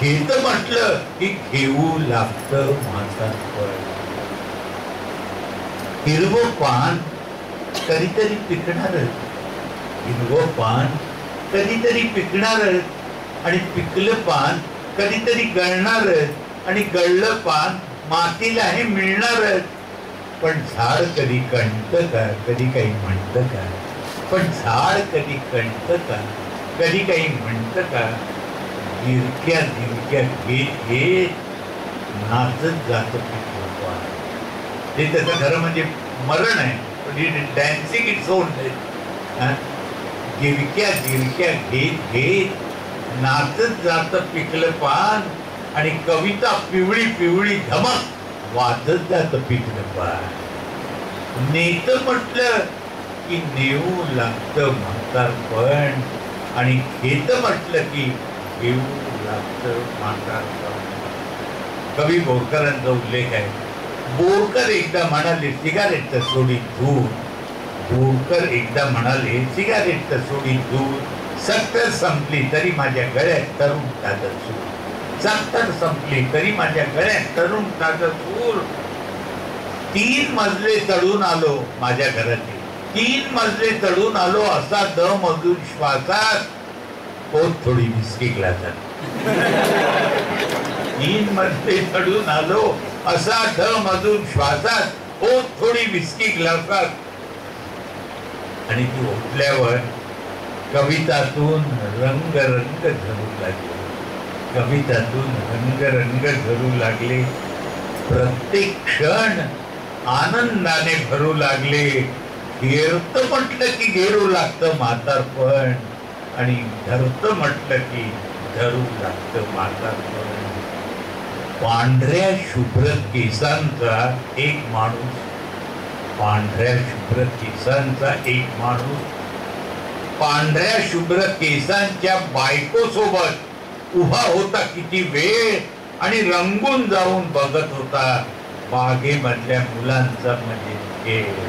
घेत म्हटलं की घेऊ लागतं म्हातारपण. हिरवं पान कधीतरी पिकणार, हिरवं पान कधीतरी पिकणार, आणि पिकलं पान कधीतरी गळणार, आणि गळलं पान मातीला हे मिळणार. पण झाड कधी कणतं का, कधी काही म्हणतं का? पण झाड कधी कणतं का, कधी काही म्हणतं का? गिरक्या गिरक्या घेत घेत नाचत जातं पिकलं पान. हे त्याचं खरं म्हणजे मरण आहे, पण it dancing its own death. गिरक्या गिरक्या घेत घेत नाचत जातं पिकलं पान, आणि कविता पिवळी पिवळी धमक वाजत जातं पिकलं पान. नेत म्हटलं की नेऊ लागतं म्हातारपण, आणि घेत म्हटलं की घेऊ लागतं म्हातारपण. कवी बोरकरांचा उल्लेख आहे. बोरकर एकदा म्हणाले सिगारेटचं सोडीत दूर, बोरकर एकदा म्हणाले सिगारेटचं सोडीत दूर, सत्तर संपली तरी माझ्या गळ्यात तरुण ताजं सूर, सत्तर संपली तरी माझ्या गळ्यात तरुण ताजं सूर. 3 मजले चढून आलो माझ्या घराचे, 3 मजले चढून आलो असा दम अजून श्वासात, पोट थोडी विस्की ग्लासात. 3 मजले चढून आलो असा दम अजून श्वासात, पोट थोडी विस्की ग्लासात. आणि ती उठल्यावर कवितातून रंग रंग झरू लागले, कवितातून रंग रंग झरू लागले. प्रत्येक क्षण आनंदाने भरू लागले. घेरत म्हटलं की घेरू लागतं म्हातारपण, आणि धरत म्हटलं की धरू लागतं म्हातारपण. पांढऱ्या शुभ्र केसांचा एक माणूस, पांढऱ्या शुभ्र केसांचा एक माणूस पांढऱ्या शुभ्र केसांच्या बायको सोबत उभा होता किती वेळ, आणि रंगून जाऊन बघत होता बागेमधल्या मुलांचा म्हणजे खेळ.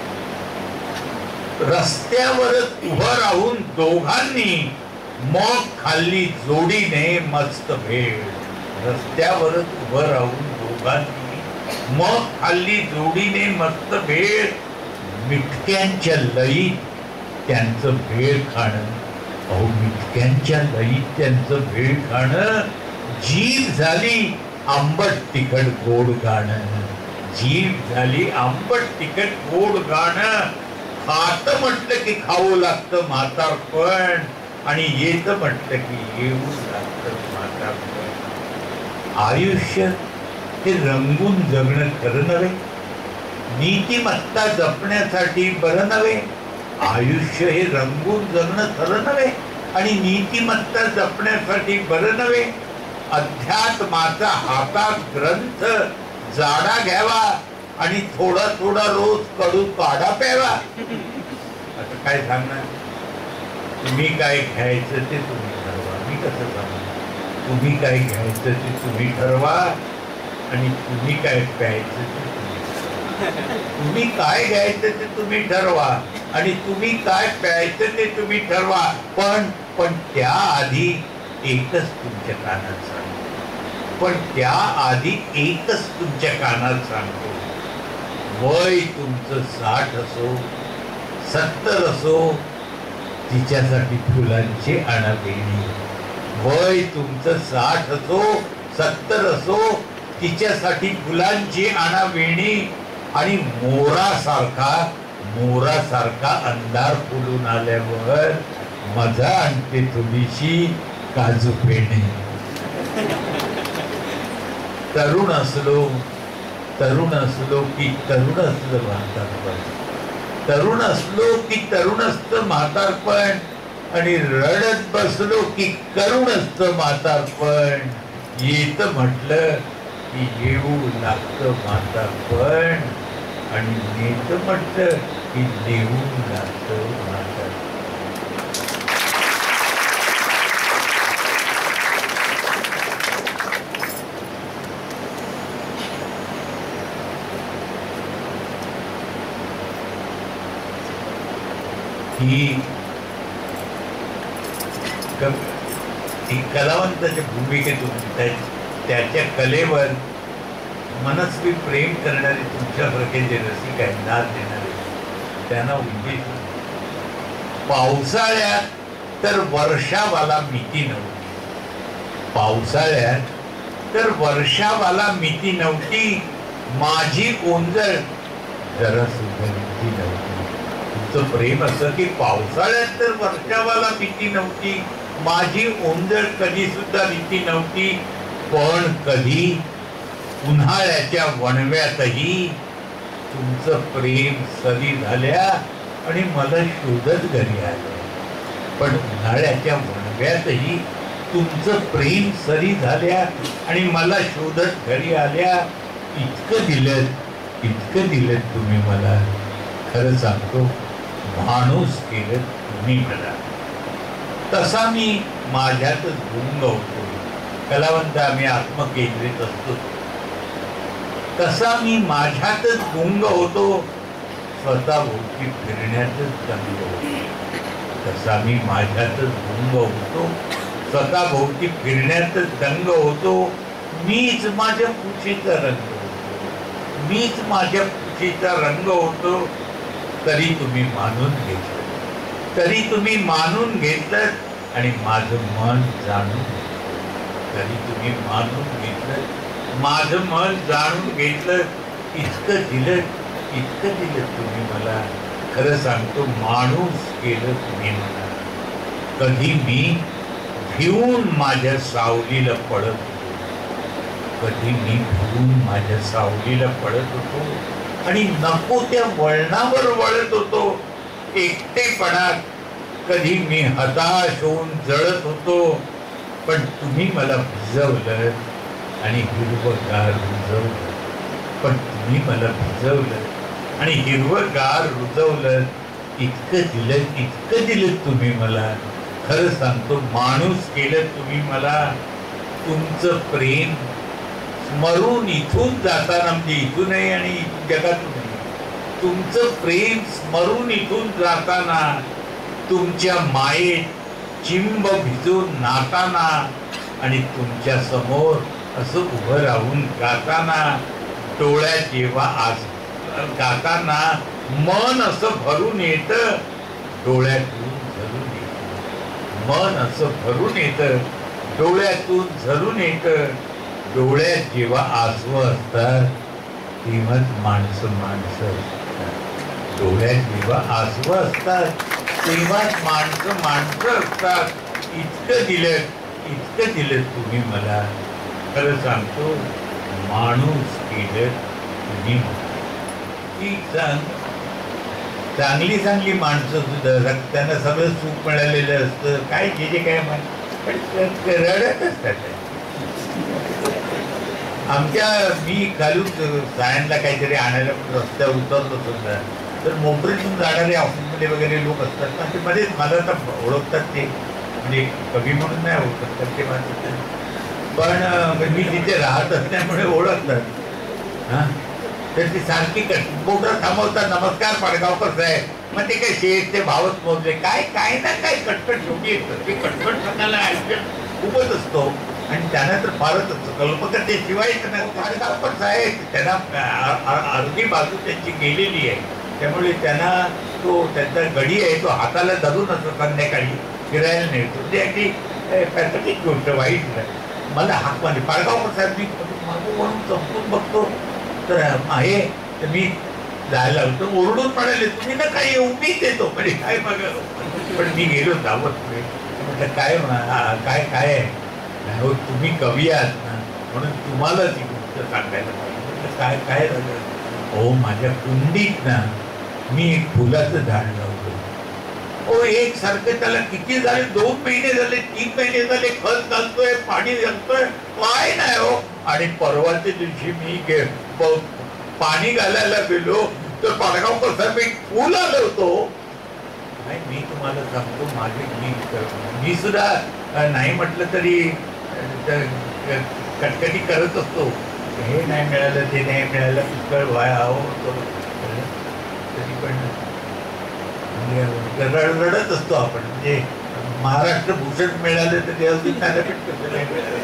रस्त्यावरच उभं राहून दोघांनी मग खाल्ली जोडीने मस्त भेळ. रस्त्यावरच उभं राहून दोघांनी मग खाल्ली जोडीने मस्त भेळ. मिठक्यांच्या लईत त्यांचं भेळ खाणं, अहो मिठक्यांच्या लईत त्यांचं भेळ खाणं. जीभ झाली आंबट तिखट गोड गाणं, जीभ झाली आंबट तिखट गोड गाणं. खात म्हटलं की खाऊ लागतं म्हातारपण, आणि येत म्हटलं की येऊ लागतं म्हातारपण. आयुष्य हे रंगून जगणं खरं नव्हे, नीतिमत्ता जपण्यासाठी बरं नव्हे. आयुष्य हे रंगून जगणं खरं नव्हे, आणि नीतिमत्ता जपण्यासाठी बरं नव्हे. अध्यात्माचा हातात ग्रंथ जाडा घ्यावा, आणि थोडा थोडा रोज कडू काढा प्यावा. आता काय सांगणार? तुम्ही काय घ्यायचं ते तुम्ही ठरवा, मी कसं सांगणार? तुम्ही काय घ्यायचं ते तुम्ही ठरवा, आणि तुम्ही काय प्यायचं ते तुम्ही काय घ्यायचं ते तुम्ही ठरवा, आणि तुम्ही काय प्यायचं ते तुम्ही ठरवा. पण त्याआधी एकच तुमच्या कानात सांगतो, पण त्याआधी एकच तुमच्या कानात सांगतो. वय तुमचं 60 असो 70 असो, तिच्यासाठी फुलांची आणावेणी. वय तुमचं 60 असो 70 असो, तिच्यासाठी फुलांची आणावेणी. आणि मोरासारखा अंधार फुलून आल्यावर मजा आणते थोडीशी काजू पेणे. तरुण असलो की तरुण असलं म्हातारपण, तरुण असलो की तरुण असतं म्हातारपण, आणि रडत बसलो की करुण असतं म्हातारपण. येत म्हटलं की येऊ लागतं म्हातारपण, आणि नेत म्हटलं की देऊ लागतं म्हातारपण. ही ती कलावंताच्या भूमिकेतून त्याच्या कलेवर मनस्वी प्रेम करणारे तुमच्यासारखे जे रसिक आहेत, दाद देणारे, त्यांना उंची. पावसाळ्यात तर वर्षावाला मिती नव्हती, पावसाळ्यात तर वर्षावाला मिती नव्हती, माझी ओंजळ जरा सुद्धा मिती नव्हती. तुमचं प्रेम असं की पावसाळ्यात तर वर्षावाला मिती नव्हती, माझी ओंजळ कधी सुद्धा मिती नव्हती, पण कधी उन्हाळ्याच्या वणव्यातही तुमचं प्रेम सरी झाल्या आणि मला शोधत घरी आलं. पण उन्हाळ्याच्या वणव्यातही तुमचं प्रेम सरी झाल्या आणि मला शोधत घरी आल्या. इतकं दिलं तुम्ही मला, खरं सांगतो माणूस केलं तुम्ही मला. तसा मी माझ्यातच गुंग होतो. कलावंत आम्ही आत्मकेंद्रित असतो, तसा मी माझ्यातच गुंग होतो, स्वतःभोवती फिरण्यातच दंग होतो. तसा मी माझ्यातच गुंग होतो, स्वतःभोवती फिरण्यातच दंग होतो. मीच माझ्या कुशीचा रंग होतो, मीच माझ्या कुशीचा रंग होतो. तरी तुम्ही मानून घेतलं आणि माझं मन जाणून तरी तुम्ही मानून घेतलं, माझं मन जाणून घेतलं. इतकं दिलं तुम्ही मला. खरं सांगतो माणूस केलं तुम्ही मला. कधी मी भिवून माझ्या सावलीला पडत होतो, कधी मी भिवून माझ्या सावलीला पडत होतो आणि नको त्या वळणावर वळत होतो. एकटेपणात कधी मी हताश होऊन जळत होतो, पण तुम्ही मला भिजवलं आणि हिरवगार रुजवलं. पण तुम्ही मला भिजवलं आणि हिरवगार रुजवलं. इतकं दिलं तुम्ही मला. खरं सांगतो माणूस केलं तुम्ही मला. तुमचं प्रेम स्मरून इथून जाताना, म्हणजे इथूनही आणि जगातूनही, तुमचं प्रेम स्मरून इथून जाताना, तुमच्या मायेत चिंब भिजून नाताना आणि तुमच्या समोर असं उभं राहून गाताना, डोळ्यात जेव्हा आज गाताना मन असं भरून येतं, डोळ्यातून झरून येतं. मन असं भरून येतं, डोळ्यातून झरून येतं. डोळ्यात जेव्हा आसू असतात तेव्हाच माणसं असतात. डोळ्यात जेव्हा आसू असतात तेव्हाच माणसं असतात. इतकं दिलं तुम्ही मला. खरं सांगतो माणूस केलं तुम्ही. चांगली माणसं सुद्धा त्यांना सगळं सुख मिळालेलं असतं, काय जे काय रडत असतात. मी घालून सायनला काहीतरी आणायला रस्त्यावर उतरतो सुद्धा, तर मोटरीतून जाणारे ऑफिसमध्ये वगैरे लोक असतात ना, ते मध्येच मला तर ओळखतात. ते म्हणजे कवी म्हणून नाही ओळखत तर ते माझं, पण मी तिथे राहत असल्यामुळे ओळखतात. हां, तर ती सारखी मोटर थांबवतात, नमस्कार पाडगावकर साहेब. मग ते काय शेठ ते भावच मोजले काय ना काय कटकट शेवटी येतं. ते कटकट सांगायला खूपच असतो आणि त्यांना तर फारच असतं. कल्पकतेशिवाय त्यांना पाडगावकर साहेब, त्यांना अर्धी बाजू त्यांची गेलेली आहे, त्यामुळे त्यांना तो त्यांचा गडी आहे तो हाताला धरून असतो, संध्याकाळी फिरायला नेतो. ते अगदी पॅथेटिक गोष्ट, वाईट नाही. मला हाक मारली पाडगावकर साहेब, मी मागू म्हणून चमकून बघतो तर आहे. तर मी जायला होतो, ओरडून म्हणाले तुम्ही ना काही येऊ, मीच येतो. म्हणजे काय बघा, पण मी गेलो धावत. म्हटलं काय काय काय आहे, हो तुम्ही कवी आहात ना, म्हणून तुम्हाला ती गोष्ट सांगायला पाहिजे. म्हटलं काय काय झालं, हो माझ्या कुंडीत ना मी एक फुलाचं झाड लावतो. हो एक सारखं त्याला किती झाले, 2 महिने झाले, 3 महिने झाले, खत घालतोय, पाणी घालतोय, काय नाही हो. आणि परवाच्या दिवशी मी पाणी घालायला गेलो तर पाडगावकर साहेब एक फुल आलं होतो. नाही मी तुम्हाला सांगतो, मी सुद्धा नाही म्हटलं तरी कटकटी करत असतो. हे नाही मिळालं, ते नाही मिळालं, पुष्कळ व्हाया हो, तरी पण रडत असतो आपण. म्हणजे महाराष्ट्र भूषण मिळाले तरी अजून ज्ञानपीठ कसं नाही मिळालं.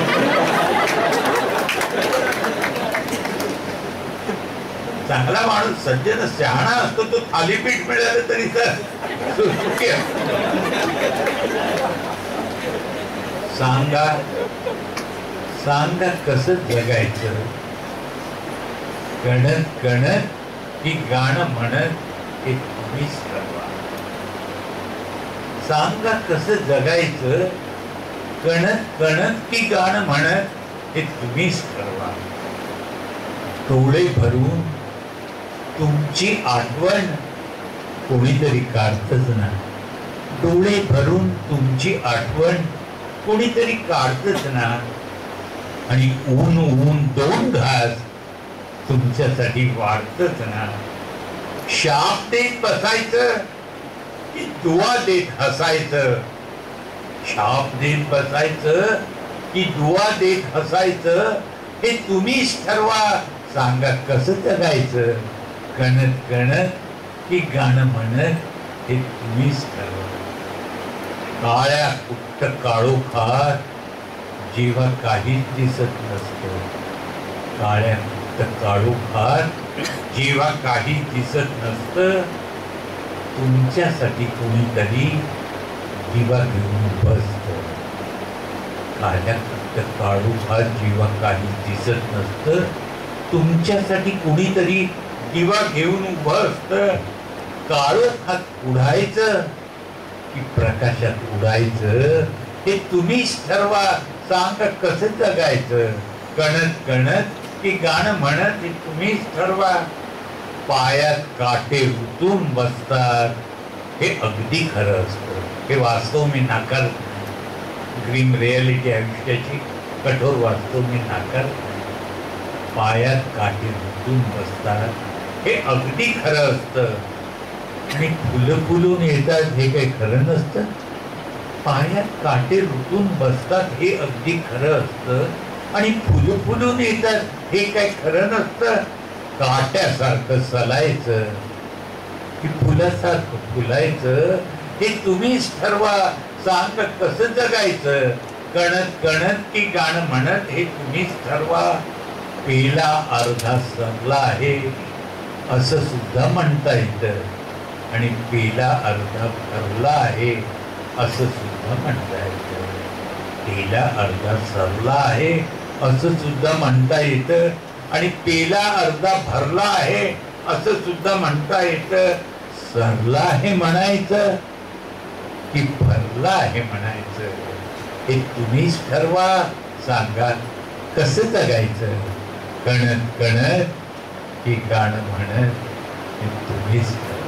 चांगला माणूस सज्जन शहाणा असतो तो थालीपीठ मिळालं तरी सांगा सांगा कसं जगायचं. गणत गणत की गाणं म्हणत हे तुम्हीच ठरवा. सांगा कसं जगायचं. गणत गणत की गाणं म्हणत हे तुम्हीच ठरवा. डोळे भरून तुमची आठवण कोणीतरी काढतच ना. डोळे भरून तुमची आठवण कोणीतरी काढतच ना. आणि ऊन ऊन दोन घास तुमच्यासाठी वाढतच ना. शाप देत बसायचं की दुआ देत हसायचं. शाप देत बसायचं की दुआ देत हसायचं हे तुम्हीच ठरवा. सांगा कसं जगायचं. गणत गणत की गाणं म्हणत हे तुम्हीच ठरवा. काळ्या कुट्ट काळोखात जेव्हा काहीच दिसत नसतं. काळ्या कुट्ट काळोखात जेव्हा काहीच दिसत नसतं तुमच्यासाठी कोणीतरी दिवा घेऊन बसतं. काळ्या कुट्ट काळोखात जेव्हा काहीच दिसत नसतं तुमच्यासाठी कोणीतरी दिवा घेऊन उभं असतं. काळोखात उडायचं की प्रकाशात उडायचं हे तुम्हीच ठरवा. सांगा कसं जगायचं. गणत गणत की गाणं म्हणत हे तुम्हीच ठरवा. पायात काटे रुतून बसतात हे अगदी खरं असतं. हे वास्तव मी नाकारत नाही. ग्रीन रियालिटी आयुष्याची कठोर वास्तव मी नाकारत नाही. पायात काटे रुतून बसतात हे अगदी खरं असतं. आणि फुलं फुलून येतात हे काही खरं नसतं. पायात काटे रुतून बसतात हे अगदी खरं असतं. आणि फुलं फुलून येतात हे काही खरं नसतं. काट्यासारखं सलायचं की फुलासारखं फुलायचं हे तुम्हीच ठरवा. सांग कसं जगायचं. गणत गणत की गाणं म्हणत हे तुम्हीच ठरवा. पेला अर्धा संपला आहे असं सुद्धा म्हणता येतं. आणि पेला अर्धा भरला आहे असं सुद्धा म्हणता येतं. पेला अर्धा सरला आहे असं सुद्धा म्हणता येतं. आणि पेला अर्धा भरला आहे असं सुद्धा म्हणता येतं. सरला आहे म्हणायचं की भरला आहे म्हणायचं हे तुम्हीच ठरवा. सांगा कसं जगायचं. गणत गणत की गाणं म्हणत हे तुम्हीच ठरवा.